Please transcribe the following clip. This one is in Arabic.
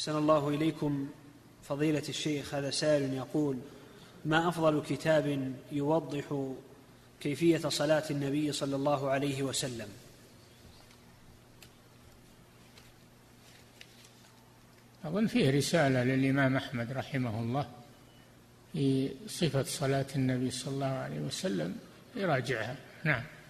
أحسن الله إليكم فضيلة الشيخ. هذا سائل يقول: ما أفضل كتاب يوضح كيفية صلاة النبي صلى الله عليه وسلم؟ أظن فيه رسالة للإمام أحمد رحمه الله في صفة صلاة النبي صلى الله عليه وسلم، يراجعها. نعم.